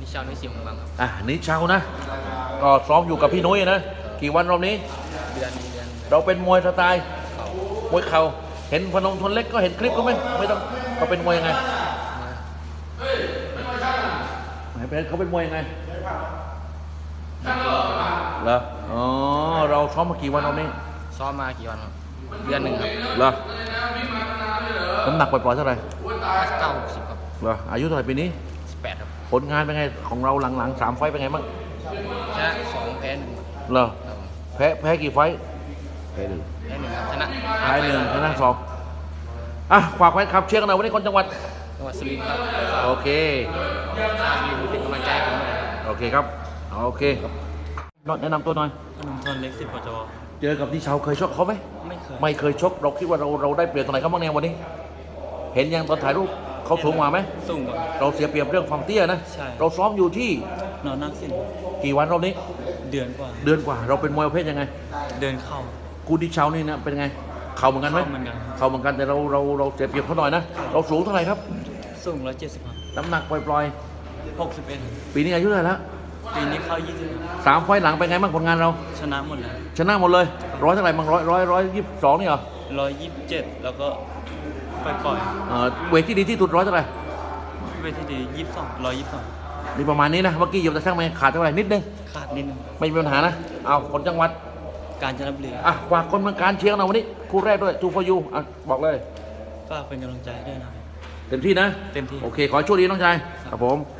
ชาวนุ้ยสิงห์บังครับนิชาวนะก็ซ้อมอยู่กับพี่นุ้ยนะกี่วันรอบนี้เดือนเราเป็นมวยสไตล์เขามวยเข่าเห็นพนมทนเล็กก็เห็นคลิปก็ไม่ต้องเขาเป็นมวยยังไงเขาเป็นมวยยังไงเหรออ๋อเราซ้อมมากี่วันรอบนี้ซ้อมมากี่วันครับเดือนหนึ่งครับเหรอน้ำหนักปล่อยๆเท่าไหร่ 90ครับเหรออายุเท่าไหร่ปีนี้ 18ครับผลงานเป็นไงของเราหลังๆ3 ไฟต์เป็นไงบ้างชนะ2แพ้1 เหรอแพ้กี่ไฟต์แพ้1ครับชนะ 1ชนะ2ฝากไว้ครับเชียร์กันหน่อยวันนี้คนจังหวัดสุรินทร์ครับโอเคเป็นกำลังใจผมเลยโอเคครับโอเคแนะนำตัวหน่อยพนมทนเล็ก10 ปจ. เจอกับที่ชาวเคยชกเขาไหมไม่เคยชกเราคิดว่าเราได้เปรียบตรงไหนเขาบ้างเนี่ยวันนี้เห็นยังตอนถ่ายรูปเขาสูงกว่าไหมสูงกว่าเราเสียเปรียบเรื่องความเตี้ยนะเราซ้อมอยู่ที่นอนนักสินกี่วันรอบนี้เดือนกว่าเราเป็นมวยประเภทยังไงเดินเข้ากูที่ชาวนี่นะเป็นไงเข่าเหมือนกันไหมเข่าเหมือนกันแต่เราเสียเปรียบเขาหน่อยนะเราสูงเท่าไหร่ครับสูง170ครับน้ำหนักปล่อย 61 ปีนี้อายุเท่าไหร่แล้วปีนี้เข้า 3 ไฟล์หลังเป็นไงบ้างผลงานเราชนะหมดเลยเท่าไหร่บ้าง122นี่เหรอ 127แล้วก็ปล่อยเวทที่ดีที่สุดเท่าไหร่เวทที่ดี122 นี่ประมาณนี้นะเมื่อกี้ยมจะช่างไหมขาดเท่าไหร่นิดนึงขาดนิดนึงไม่มีปัญหานะเอาคนจังหวัดกาญจนบุรีฝากคนเมืองการเชียร์หน่อยวันนี้คู่แรกด้วยทูฟอร์ยูบอกเลยฝากเป็นกำลังใจด้วยนะเต็มที่นะเต็มที่โอเคขอโชคดีน้องชายครับผม